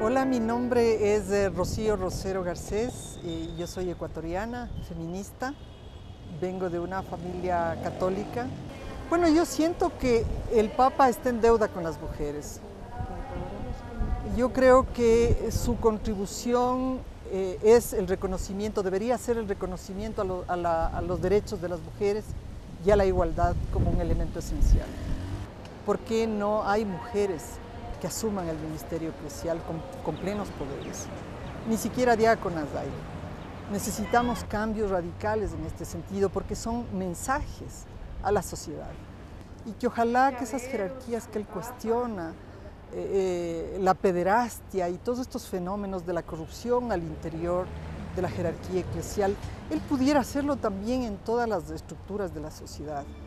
Hola, mi nombre es Rocío Rosero Garcés, y yo soy ecuatoriana, feminista, vengo de una familia católica. Bueno, yo siento que el Papa está en deuda con las mujeres. Yo creo que su contribución es el reconocimiento, debería ser el reconocimiento a los derechos de las mujeres y a la igualdad como un elemento esencial. ¿Por qué no hay mujeres que asuman el ministerio eclesial con plenos poderes? Ni siquiera diáconas hay. Necesitamos cambios radicales en este sentido porque son mensajes a la sociedad. Y que ojalá que esas jerarquías que él cuestiona, la pederastia y todos estos fenómenos de la corrupción al interior de la jerarquía eclesial, él pudiera hacerlo también en todas las estructuras de la sociedad.